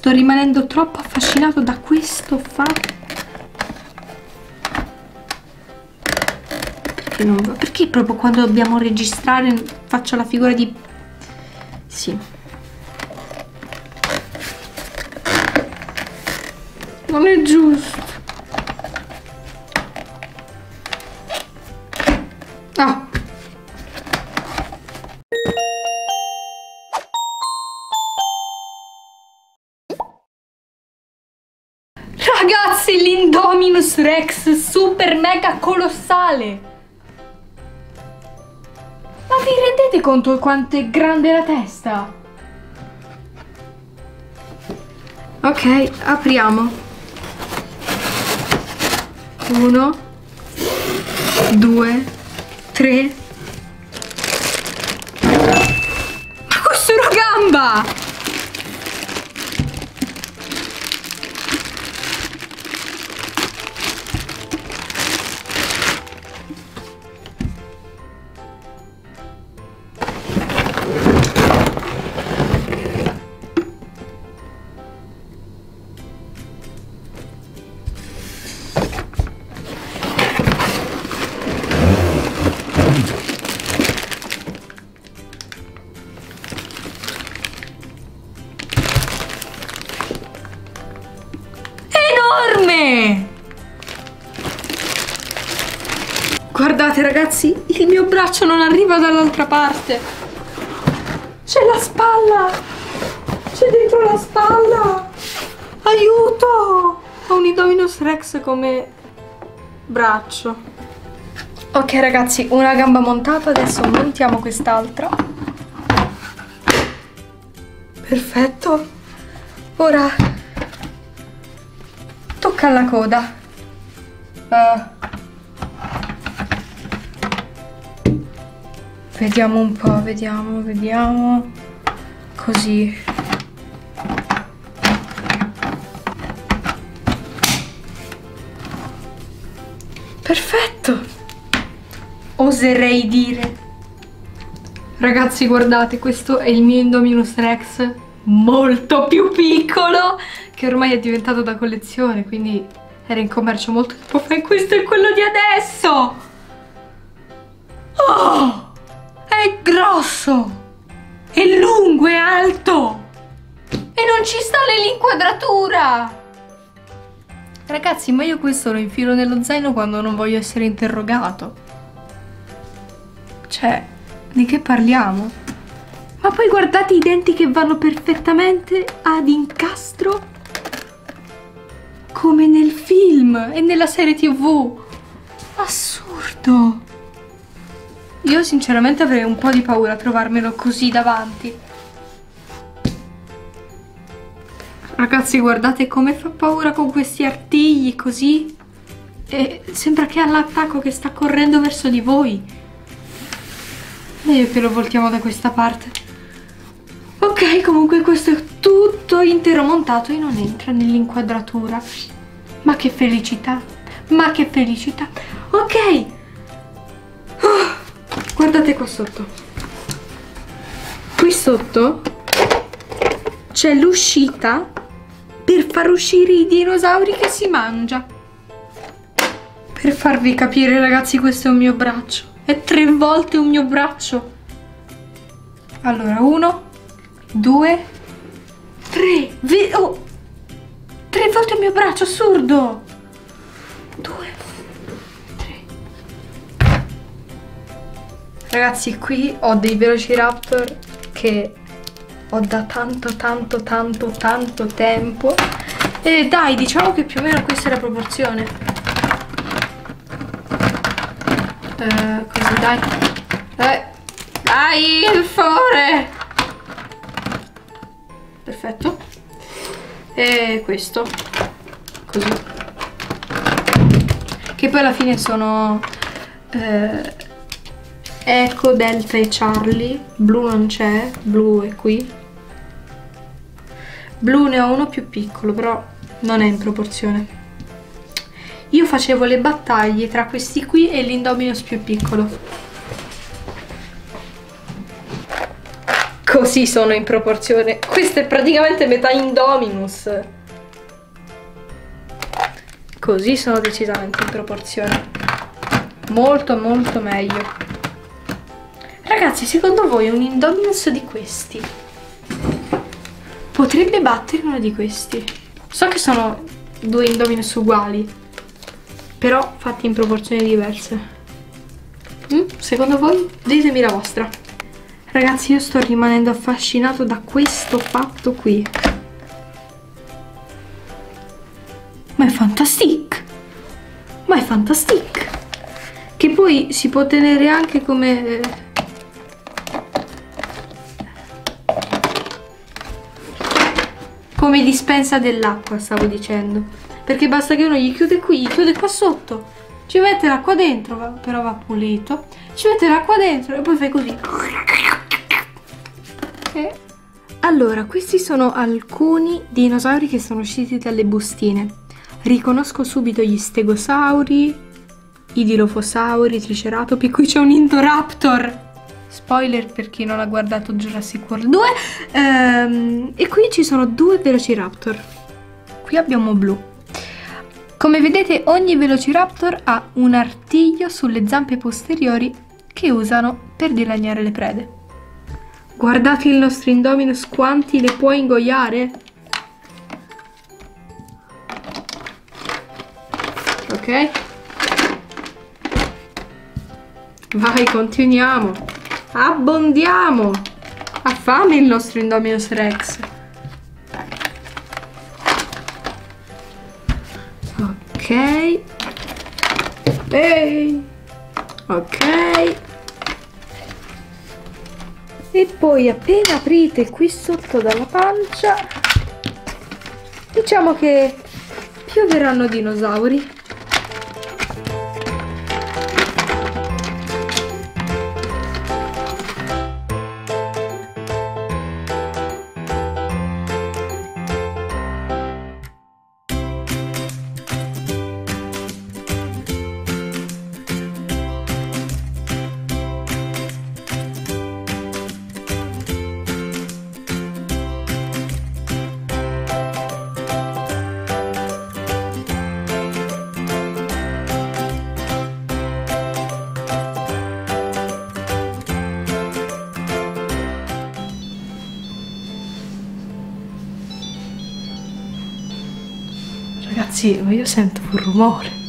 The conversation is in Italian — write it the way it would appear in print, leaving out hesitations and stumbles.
sto rimanendo troppo affascinato da questo fatto. Perché non va? Perché proprio quando dobbiamo registrare faccio la figura di... Sì. Non è giusto. Ah. Ragazzi, l'Indominus Rex super mega colossale. Ma vi rendete conto quanto è grande la testa? Ok, apriamo. 1, 2, 3. Ma questo è una gamba! Guardate ragazzi, il mio braccio non arriva dall'altra parte. C'è la spalla. C'è dentro la spalla. Aiuto! Ho un Indominus Rex come braccio. Ok ragazzi, una gamba montata, adesso montiamo quest'altra. Perfetto. Ora tocca alla coda. Vediamo un po', vediamo. Così. Perfetto! Oserei dire. Ragazzi, guardate, questo è il mio Indominus Rex molto più piccolo, che ormai è diventato da collezione, quindi era in commercio molto tempo fa, e questo è quello di adesso! Oh! È grosso, è lungo, è alto e non ci sta nell'inquadratura. Ragazzi, ma io questo lo infilo nello zaino quando non voglio essere interrogato. Cioè, di che parliamo? Ma poi guardate i denti che vanno perfettamente ad incastro, come nel film e nella serie TV. Assurdo. Io sinceramente avrei un po' di paura a trovarmelo così davanti. Ragazzi, guardate come fa paura con questi artigli così. E sembra che ha l'attacco che sta correndo verso di voi. Meglio che lo voltiamo da questa parte. Ok, comunque questo è tutto intero montato e non entra nell'inquadratura. Ma che felicità. Ma che felicità. Ok. Guardate qua sotto. Qui sotto c'è l'uscita per far uscire i dinosauri che si mangia. Per farvi capire ragazzi, questo è un mio braccio. È 3 volte un mio braccio. Allora, 1, 2, 3. Oh, 3 volte il mio braccio, assurdo. 2. Ragazzi, qui ho dei Velociraptor che ho da tanto tempo. E dai, diciamo che più o meno questa è la proporzione. Così, dai. Dai, per favore. Perfetto. E questo. Così. Che poi alla fine sono... Echo, Delta e Charlie. Blu non c'è, Blu è qui. Blu ne ho uno più piccolo, però non è in proporzione. Io facevo le battaglie tra questi qui e l'Indominus più piccolo. Così Così sono in proporzione. Questo è praticamente metà Indominus. Così sono decisamente in proporzione. Molto molto meglio. Ragazzi, secondo voi un Indominus di questi potrebbe battere uno di questi? So che sono due Indominus uguali, però fatti in proporzioni diverse. Secondo voi? Ditemi la vostra. Ragazzi, io sto rimanendo affascinato da questo fatto qui. Ma è fantastic! Ma è fantastic! Che poi si può tenere anche come... come dispensa dell'acqua, stavo dicendo. Perché basta che uno gli chiude qui, gli chiude qua sotto. Ci mette l'acqua dentro, però va pulito. Ci mette l'acqua dentro e poi fai così. Allora, questi sono alcuni dinosauri che sono usciti dalle bustine. Riconosco subito gli stegosauri, i dilofosauri, i triceratopi. Qui c'è un Indoraptor. Spoiler per chi non ha guardato Jurassic World 2. E qui ci sono due Velociraptor. Qui abbiamo Blu. Come vedete, ogni Velociraptor ha un artiglio sulle zampe posteriori che usano per dilaniare le prede. Guardate il nostro Indominus quanti le può ingoiare. Ok. Vai, continuiamo. Abbondiamo. Ha fame il nostro Indominus Rex. Ok. Ehi. Ok. E poi appena aprite qui sotto dalla pancia, diciamo che pioveranno dinosauri. Ragazzi, ma io sento un rumore.